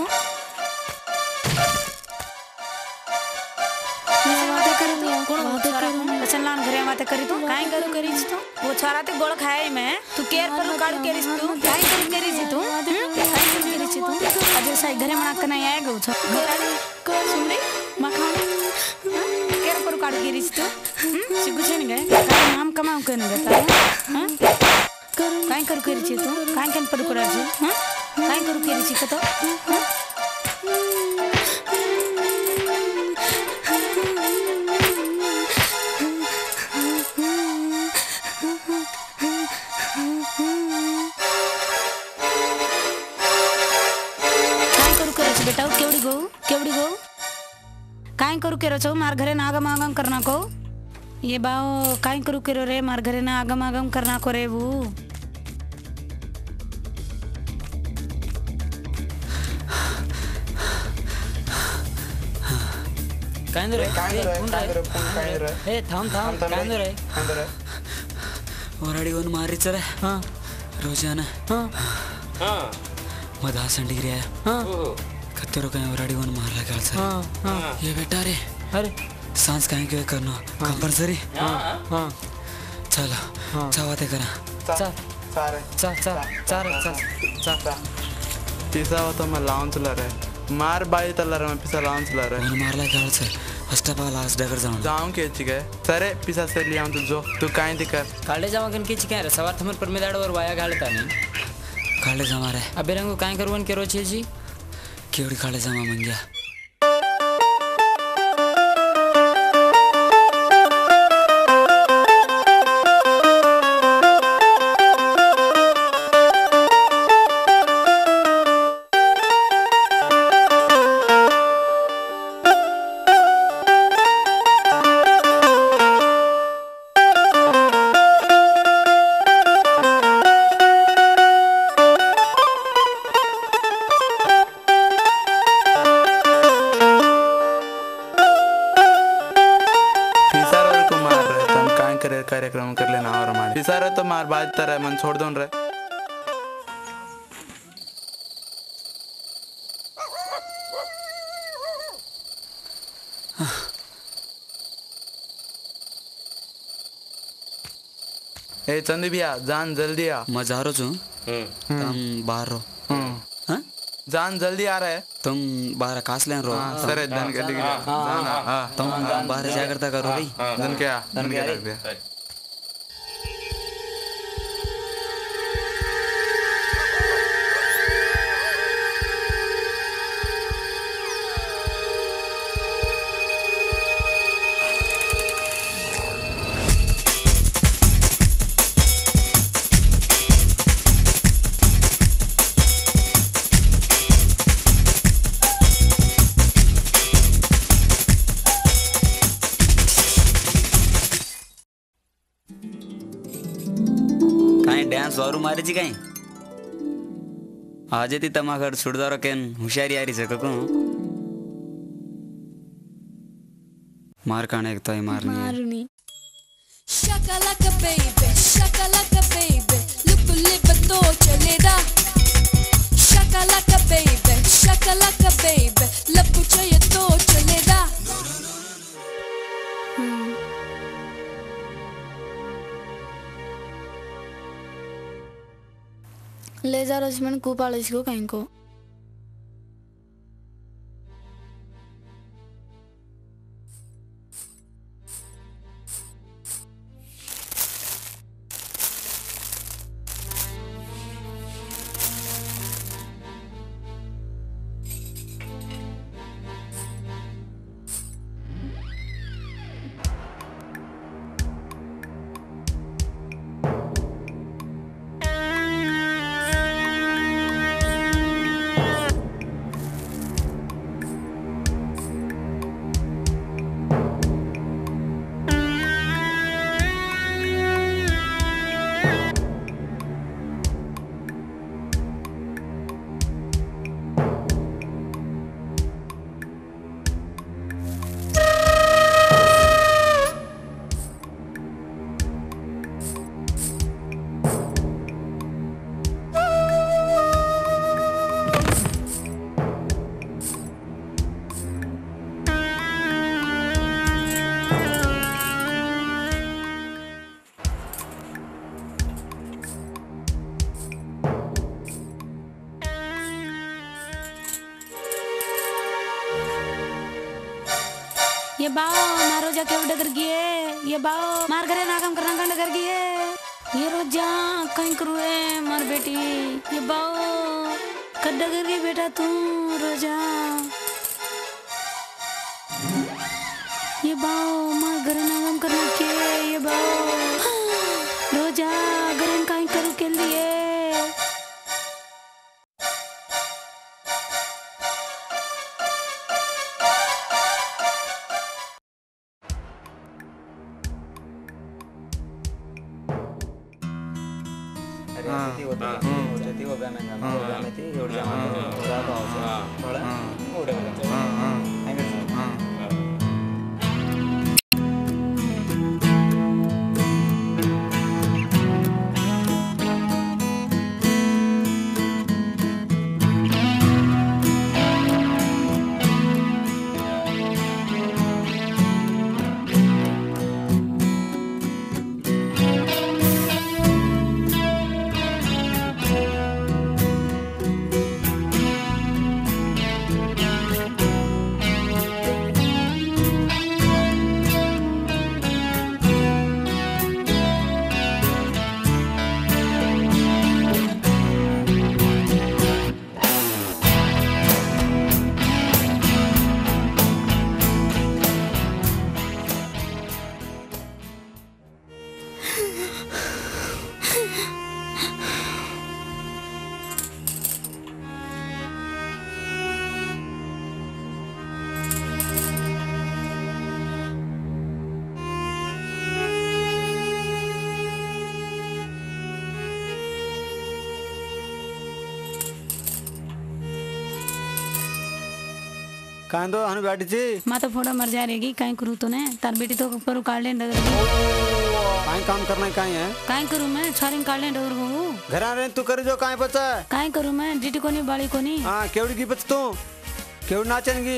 बातें कर नहीं कौन बातें कर बचन लान घरे बातें करी तू काय करू करीच तू वो छोरा ते गोल खाए मैं तू केयर करू काढू केरीस तू काय करू केरीस तू काय करू केरीस तू अजय साई घरे मना कना आए गो छ कर सुमरी मखान केयर करू काढू केरीस तू सिगु छे नहीं गए काय नाम कमाऊ कन गता हां कर काय करू केरीस तू काय कन पडू कराज हां काय करू केरीस तो बेटा केवड़ी गो केवड़ी गो काय करू केरो छो मार घरे ना आगम आगम करना को ये बाओ काय करू केरो रे मार घरे ना आगम आगम करना को रे वो कांदो रे कांदो रे ए थांब थांब कांदो रे कांदो रे ओराडी वन मारी चले हां रोजाना हां हां मधा संडी रे हां कत्तेरो कहीं ओराडी वन मार लगा सर हां हां ये बेटा रे अरे सांस कहीं के करना कंपल्सरी हां हां चलो चावते करा चल सारे चल चल चार चल चल पिसा हो तो मैं लाउंज ला रहे मार बाई तल्ला रहे मैं पिसा लाउंज ला रहे वन मार लगा सर फर्स्ट ऑफ ऑल आज डगर जाऊं जाऊं के चिके सरे पिसा से लिया तू जो तू काहे दिकर काले जावा कन के चिके रे सवार थमन पर मेदाड़ और वाया गालता नहीं काले जामा रे अबे रंगो काहे करवन के रोचे जी केवड़ी काले जामा मंग्या कार्यक्रम कर लेना और हमारे पिसारे तो मार बात तरह मन छोड़ दो रे ए चंदी भैया जान जल्दी आ मैं जा रहा हूँ तुम बाहर रहो हाँ जान जल्दी आ रहा है तुम बाहर कास लेन रहो सर धन के हाँ तुम बाहर जा करता करो भाई धन क्या धन क्या रख दिया डांस और मारी जी कहीं आज ती तमा घर छुड़दारो केन होशियारी आ रही से कको मार काने एक तो ही मारनी मारनी shakalaka baby shakalaka baby lupu lipa to chaleda shakalaka baby shakalaka baby lapu chaya to chaleda ले जा रश्मन कूपाल इसको कहीं को ये बाओ मारो जाके उड़ कर गए ये बाओ मार करे ना काम करना कंड कर गए ये रोजा कहीं करुए मार बेटी ये बाओ कड्डा कर गई बेटा तू रोजा ये बाओ मार करे ना काम करना के ये बाओ रोजा घरे कहीं करू के लिए कहाँ दो हनु बैठी थी माँ तो फोड़ा मर जा रहेगी कहीं करूँ तो ने तार बेटी तो ऊपर काट ले डगर कहीं काम करना है कहीं है कहीं करूँ मैं छारिंग काट ले डगर को घर आ रहे तू कर जो कहीं बचा कहीं करूँ मैं डीटी को नहीं बाड़ी को नहीं हाँ केवड़ी की बच तू केवड़ी नाचेंगी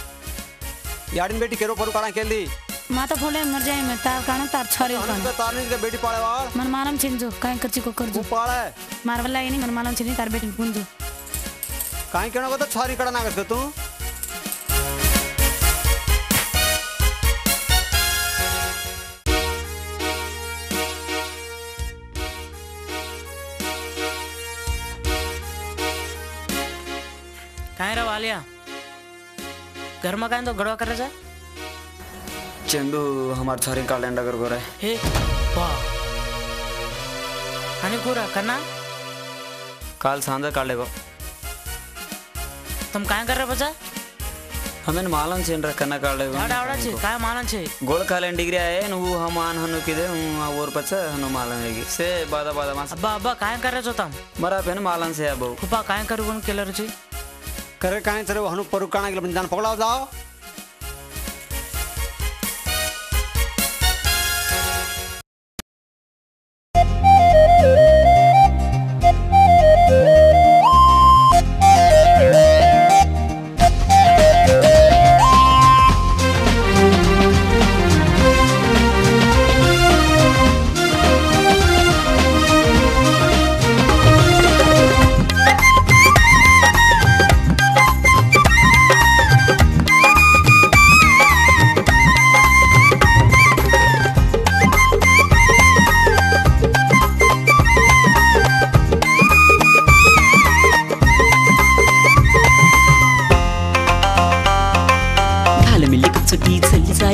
यारिन बेटी केरो पर काढ़ा खेल दी माँ तो फोड़े मर जाए मैं तार काना तार छारे काना तार नहीं का बेटी पाले वाल मन मालूम छिंजो कहीं कच्ची को कर जो पाले मार वाला ये नहीं मन मालूम छिनी तार बेटी पुंजो कहीं कहना को तो छारी कड़ा ना कर तू कहाँ रहा वालिया घर में कहीं तो गड़वा कर रहा चंदू हमारे छारी कालेंडा कर गो रहे हे वाह हनी पूरा करना काल सांझा काट लेगो तुम कहाँ कर रहे बच्चा हमें मालन छेन रखना काट लेगो आड़ा आड़ा छे काय मालन छे गोल कालें डिग्री आए नु हमान हनु किदे और पचा हनु मालन हेगी से बादा बादा मास अब्बा अब्बा कहाँ कर रहे हो तुम मरा पेन मालन से अब खुपा कहाँ करू बन केलर छे करे कहीं चले हनु पर काना के बंजान पकड़ाओ जाओ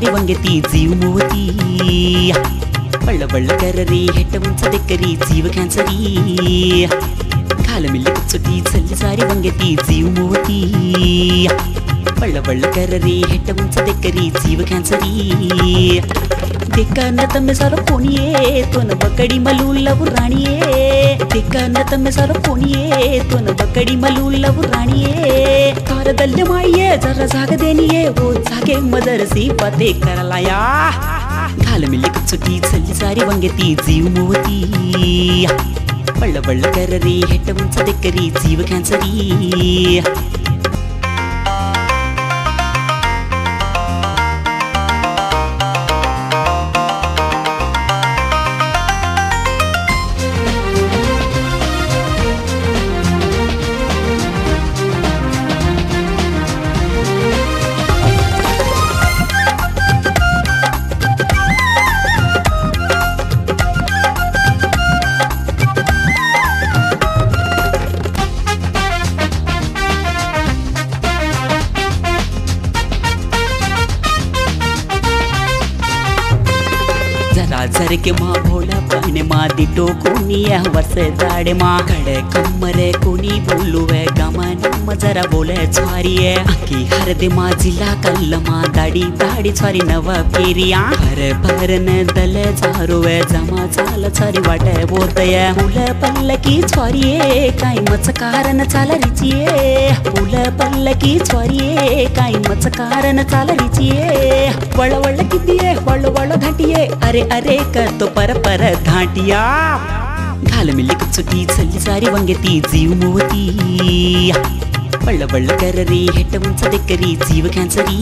ಸಾರಿ ವಂಗೆತಿ ಜೀವ ಮೂವತಿ ಬಳ್ಳ ಬಳ್ಳ ಕರರಿ ಹೆಟ್ಟ ಮುಂಚದೆಕ್ಕರಿ ಜೀವ ಕ್ಯಾನ್ಸರಿ ಕಾಲ ಮಿಲ್ಲಿ ಕುಚ್ಚುಟಿ ಸಲ್ಲಿ ಸಾರಿ ವಂಗೆತಿ ಜೀವ ಮೂವತಿ ಬಳ್ಳ ಬಳ್ಳ ಕರರಿ ಹೆಟ್ಟ ಮುಂಚದೆಕ್ಕರಿ ಜೀವ ಕ್ಯಾನ್ಸರಿ ದಿಕ್ಕನ್ನ ತಮ್ಮೆ ಸಾರ ಪೋಣಿಯೇ ತೋನ ಬಕ್ಕಡಿ ಮಲೂಲ್ಲವು ರಾಣಿಯೇ ದಿಕ್ಕನ್ನ ತಮ್ಮೆ ಸಾರ ಪೋಣಿಯೇ ತೋನ ಬಕ್ಕಡಿ ಮಲೂಲ್ಲವು ರಾಣಿಯೇ ಕಾರದಲ್ಲೇ ಮಾಯಿಯೇ ಜರ ಜಾಗದೇನಿಯೇ ಓ ಜಾಗೆ ಮದರಸಿ ಪತೆ ಕರಲಾಯಾ ಕಾಲ ಮಿಲ್ಲಿ ಕುಚ್ಚುಟಿ ಸಲ್ಲಿ ಸಾರಿ ವಂಗೆತಿ ಜೀವ ಮೂವತಿ ಬಳ್ಳ ಬಳ್ಳ ಕರರಿ ಹೆಟ್ಟ ಮುಂಚದೆಕ್ಕರಿ ಜೀವ ಕ್ಯಾನ್ಸರಿ जर के माँ भोला पहने माँ दिटो कोनिया वर्षे दाड़े माँ कड़े कमरे कोनी बोलुवे गमन मजरा बोले छारिये आकी हर दे माँ जिला कल माँ दाड़ी दाड़ी छारी नवा पेरिया भर भर ने दले जारुवे जमा चाल छारी वाटे बोतये पुल पल्ल की छारिये काई मचकारन चाल रिचिये पुल पल्ल की छारिये काई मचकारन चाल रिचिये वळ वळ किदिये वळ वळ घाटिये अरे अरे कर तो पर पर घाटिया घाल मिली कुचुटी सल्ली सारी ವಂಗೆತಿ ಜೀವ ಮೂವತಿ ಬಳ್ಳ ಬಳ್ಳ ಕರರಿ ಹೆಟ್ಟ ಮುಂಚದೆಕ್ಕರಿ ಜೀವ ಕ್ಯಾನ್ಸರಿ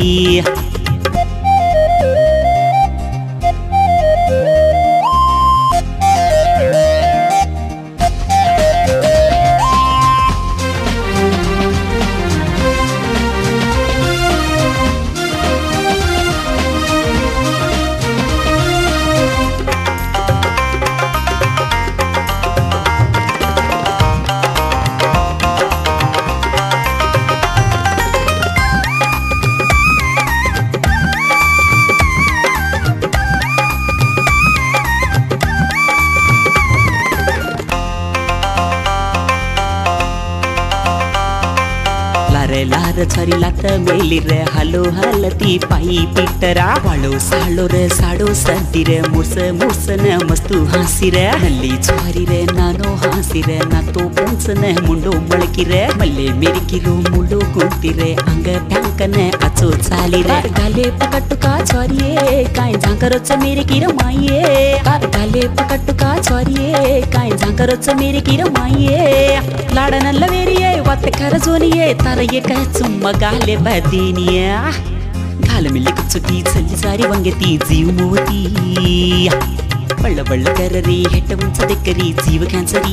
लार छरी लात मेली रे हलो हलती पाई पिटरा वालो सालो रे साडो सर्दी रे मुर्स मुर्स ने मस्तु हासी रे नल्ली छारी रे नानो हासी रे ना तो पंच ने मुंडो मळकी रे मल्ले मेरी किरो मुंडो गुंती रे अंग प्यांक ने अचो चाली रे गाले पकट्टु का छारिये काई झांकरोच मेरी किरो माइये बार गाले पकट्टु का छारिये काई झांकरोच मेरी किरो माइये लाडनल्ल वेरिये वत्ते खरजोनिये तारये चुम्मा गाले बदीनिया घाल मिली कुचुटी सल्ली सारी ವಂಗೆತಿ ಜೀವ ಮೂವತಿ ಬಳ್ಳ ಬಳ್ಳ ಕರರಿ ಹೆಟ್ಟ ಮುಂಚದೆಕ್ಕರಿ ಜೀವ ಕ್ಯಾನ್ಸರಿ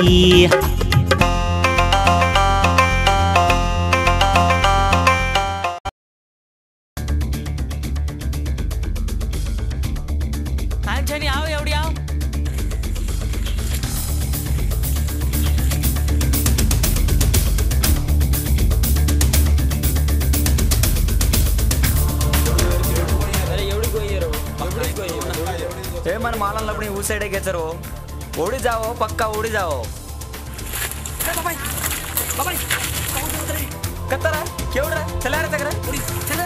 कांचनी आओ एवढी आओ हे मन मालन लपणी ऊ साइड घेचर हो उडी जाओ पक्का उडी जाओ कत्तर केवढ चला रे तगरा चला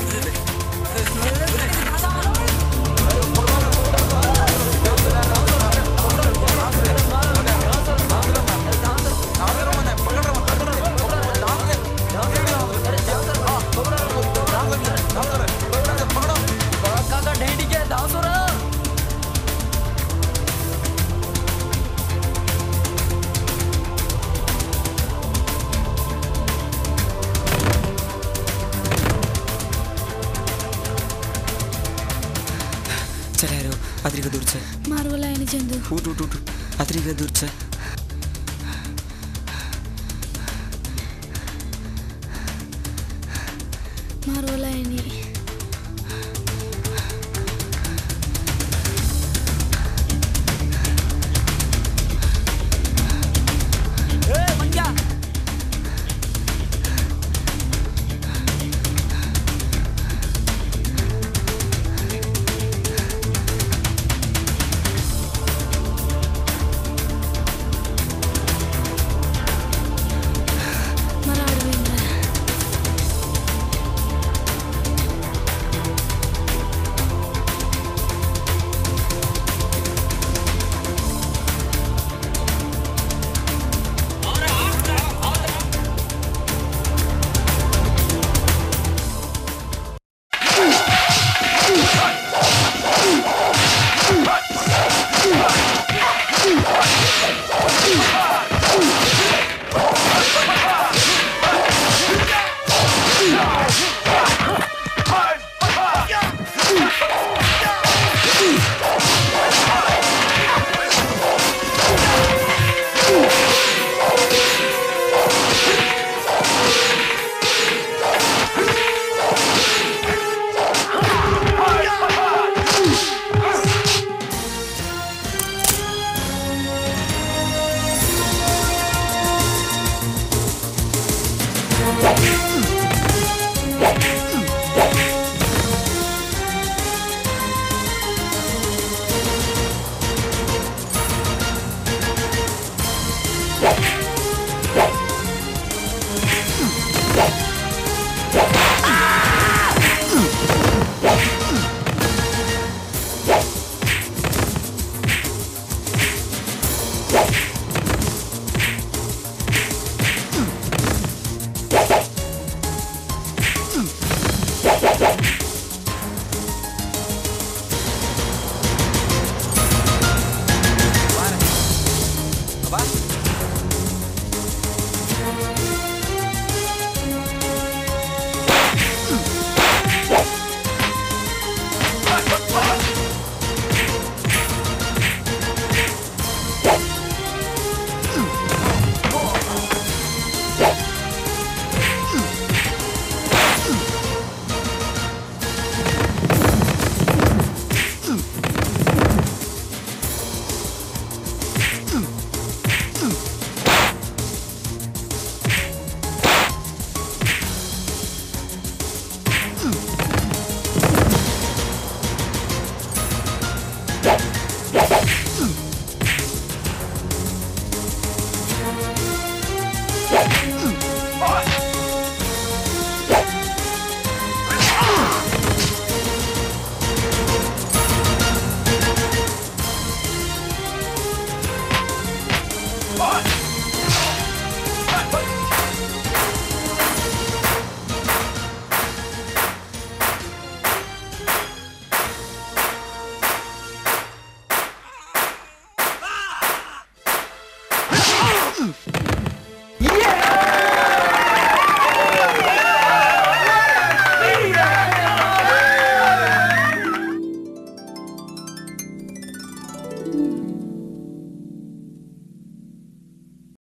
चला अद्रिका दूर से मारवला है चंदू उठ उठ उठ अद्रिका दूर से मारवला है